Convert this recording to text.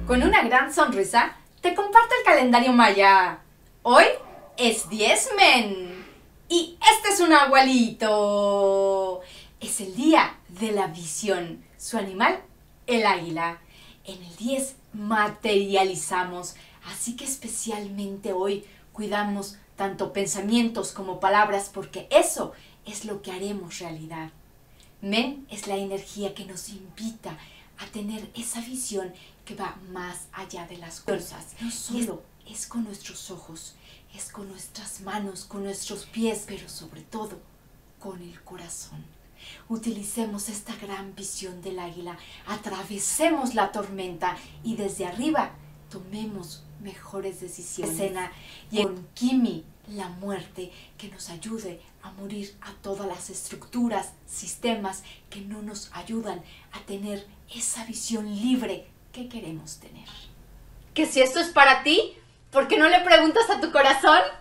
Con una gran sonrisa, te comparto el calendario maya. Hoy es 10 Men. Y este es un abuelito. Es el día de la visión. Su animal, el águila. En el 10 materializamos. Así que especialmente hoy cuidamos tanto pensamientos como palabras, porque eso es lo que haremos realidad. Men es la energía que nos invita a tener esa visión que va más allá de las cosas. No solo es con nuestros ojos, es con nuestras manos, con nuestros pies, pero sobre todo con el corazón. Utilicemos esta gran visión del águila, atravesemos la tormenta y desde arriba tomemos mejores decisiones. Escena y con Kimi, la muerte, que nos ayude a morir a todas las estructuras, sistemas que no nos ayudan a tener esa visión libre que queremos tener. Que si esto es para ti, ¿por qué no le preguntas a tu corazón?